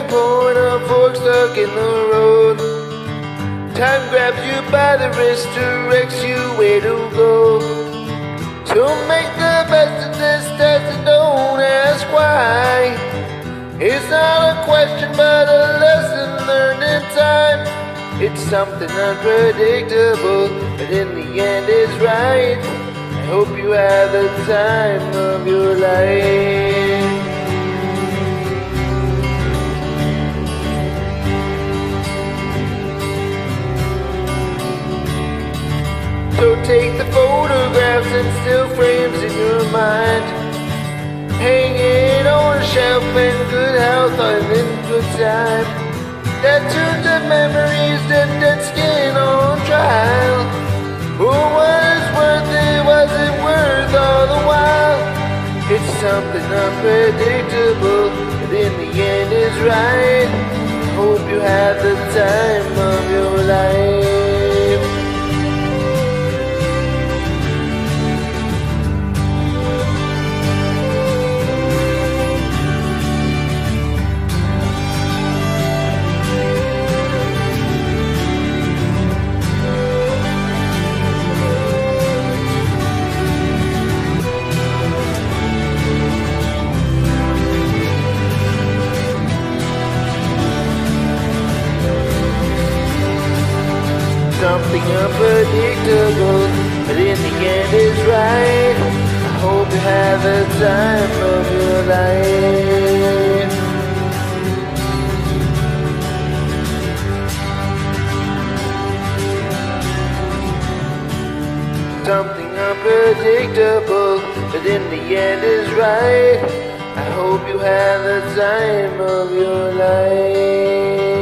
point, a fork stuck in the road. Time grabs you by the wrist, directs you where to go. So make the best of this test and don't ask why. It's not a question but a lesson learned in time. It's something unpredictable, but in the end it's right. I hope you have the time of your life. So take the photographs and still frames in your mind. Hang it on a shelf in good health and in good time. Tattoos of memories, dead skin on trial. For what it's worth, it wasn't worth all the while. It's something unpredictable, but in the end it's right. I hope you have the time of your life. Something unpredictable, but in the end it's right. I hope you have the time of your life. Something unpredictable, but in the end is right. I hope you have the time of your life.